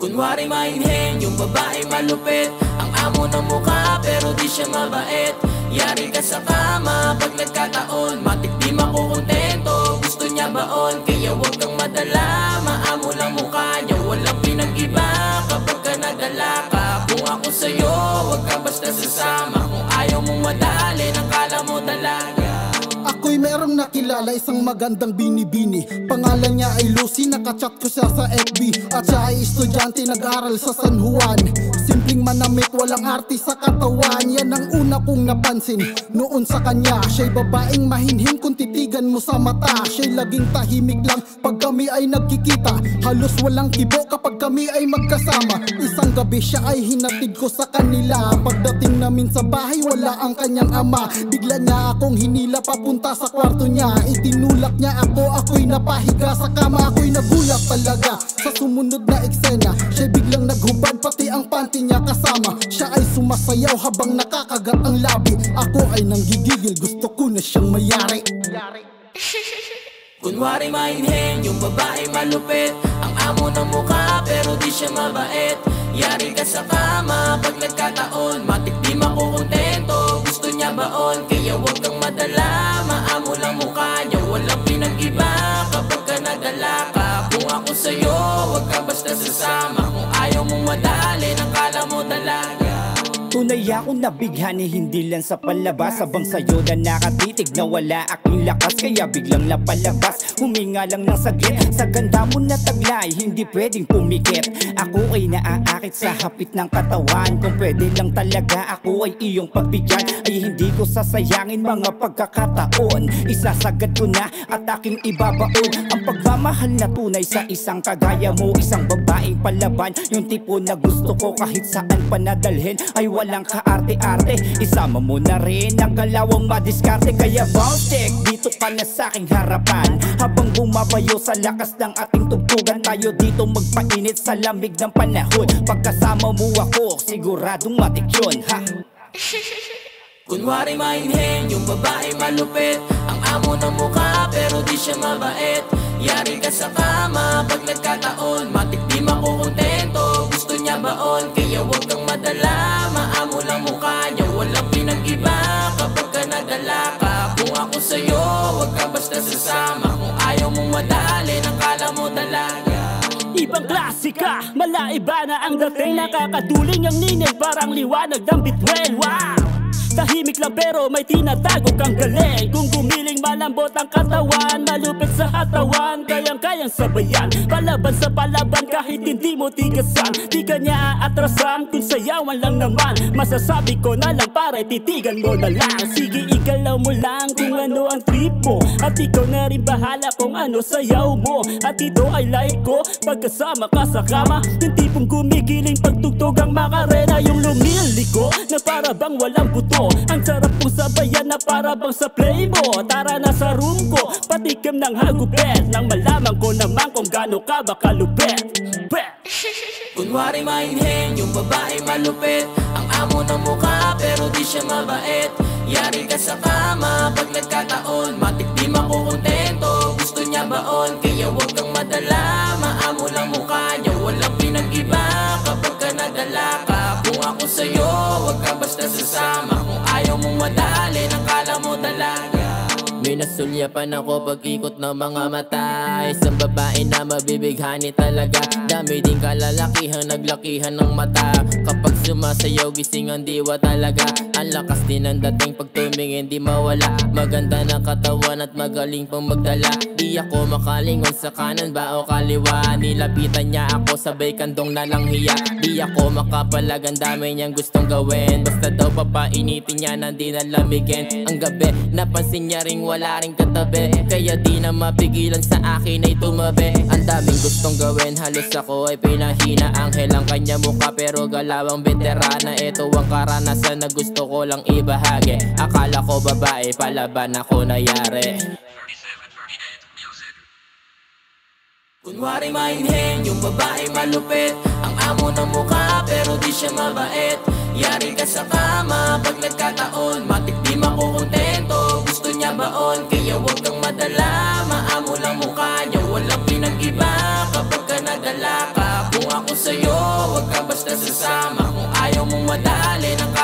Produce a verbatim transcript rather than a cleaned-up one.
Kunwari mainhin, yung babae malupit, ang amo ng mukha pero di siya mabait. Yari ka sa kama pag nagkataon, matik di makukontento, gusto niya baon. Kaya huwag kang madala, maamo lang mukha niya, walang pinag-iba kapag ka nadala ka. Kung ako sa'yo, huwag ka basta sasama, kung ayaw mong madali, nakala mo talaga. Ako'y merong nakilala, isang magandang binibini. Pangalan niya ay Lucy, nakachat ko siya sa F B. At siya ay estudyante, nag-aral sa San Juan. Simpleng manamit, walang arte sa katawan. Yan ang una kong napansin noon sa kanya. Siya'y babaeng mahinhin kung titigan mo sa mata. Siya'y laging tahimik lang pag kami ay nagkikita. Halos walang kibo kapag kami ay magkasama. Isang gabi siya ay hinatid ko sa kanila. Pagdating namin sa bahay, wala ang kanyang ama. Bigla niya akong hinila papunta sa kwarto niya. Itinulak niya ako, ako'y napahiga sa kama. Ako'y nagulat talaga sa sumunod na eksena. Siya'y biglang naghubad, pati ang panty niya kasama. Siya ay sumasayaw habang nakakagat ang labi. Ako ay nanggigigil, gusto ko na siyang mayari. Kunwari mainhin, yung babae malupit, ang amo ng mukha pero di siya mabait. Yari ka sa kama pag nagkataon, matik di makukontento, gusto niya baon. Kaya huwag kang madala, maamo lang mukha niya, walang pinag-iba kapag ka nadala ka. Kung ako sa'yo, huwag ka basta sasama, kung ayaw mong madali, nakala mo talaga. Tunay akong nabighani, hindi lang sa palabas. Habang sa'yo na nakatitig na wala aking lakas, kaya biglang napalabas. Huminga lang ng saglit, sa ganda mo na taglay, hindi pwedeng pumikit. Ako ay naaakit sa hapit ng katawan. Kung pwede lang talaga ako ay iyong pagbigyan, ay hindi ko sasayangin mga pagkakataon. Isasagad ko na at aking ibabaon ang pagmamahal na tunay sa isang kagaya mo. Isang babaeng palaban, yung tipo na gusto ko kahit saan pa nadalhin, ay walang kaarte-arte. Isama mo na rin ang galawang madiskarte. Kaya bounce check, dito ka na sa aking harapan. Habang bumabayo sa lakas ng ating tugtugan, tayo dito magpainit sa lamig ng panahon. Pagkasama mo ako, siguradong matik yun, ha? Kunwari mainhin, yung babae malupit, ang amo ng mukha pero di siya mabait. Yari ka sa kama pag nagkataon, matik di makukontento, gusto niya baon. Kaya huwag kang madala, maamo lang mukha niya, walang pinag-iba kapag ka nadala ka. Kung ako sa'yo, huwag ka basta sasama, kung ayaw mong madali, nakala mo talaga. Ibang klasika, malaiba na ang dating, nakakaduling ang ningin, parang liwanag ng bituin. Wow! Tahimik lang pero may tinatago kang galing. Kung gumiling malambot ang katawan, malupit sa hatawan, kayang-kayang sabayan. Palaban sa palaban kahit hindi mo tigasan, di ka niya aatrasan kung sayawan lang naman. Masasabi ko na lang para titigan mo na lang. Sige igalaw mo lang kung ano ang trip mo, at ikaw na rin bahala kung ano sayaw mo. At ito ay like ko pagkasama ka sa kama, yung tipong gumigiling pagtugtog ang makarena. Yung lumiliko na para bang walang buto, ang sarap kong sabayan na para bang sa play mo. Tara na sa room ko, patikim ng hagupet, nang malaman ko naman kung gaano ka ba kalupet. Kunwari mainhin, yung babae malupit, ang amo ng mukha pero di siya mabait. Yari ka sa kama pag nagkataon, matik di makukontento, gusto niya baon. Kaya huwag kang madala, maamo lang mukha niya, walang pinag-iba kapag ka nadala ka. Kung ako sa'yo, huwag ka basta sasama, kung ayaw mong madali, nakala mo talaga. May nasulyapan ako pag-ikot ng mga mata, isang babae na mabibighani talaga. Dami din kalalakihan, naglakihan ng mata, kapag sumasayaw gising ang diwa talaga. Ang lakas din ang dating pag tumingin di mawala, maganda ng katawan at magaling pang magdala. Di ako makalingon sa kanan ba o kaliwa, nilapitan niya ako sabay kandong na lang hiya. Di ako makapalag, ang dami niyang gustong gawin, basta daw papainitin niya na di nalamigin. Ang gabi napansin niya ring wala ring katabi, kaya di na mapigilan sa akin ay tumabi. Ang daming gustong gawin, halos ako ay pinahina. Anghel ang kanya mukha pero galawang veterana. Ito ang karanasan na gusto ko lang ibahagi. Akala ko babae, palaban ako nayari. Kunwari mainhin, yung babae malupit, ang amo ng mukha pero di siya mabait. Yari ka sa kama pag nagkataon, matik di makukontento, gusto niya baon. Kaya huwag kang madala, maamo lang mukha niya, walang pinag-iba kapag ka nadala ka. Kung ako sa'yo, wag ka basta sasama. Kung ayaw mong madali ng